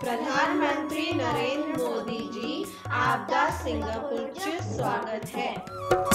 प्रधानमंत्री नरेंद्र मोदी जी आपका सिंगापुर च स्वागत है।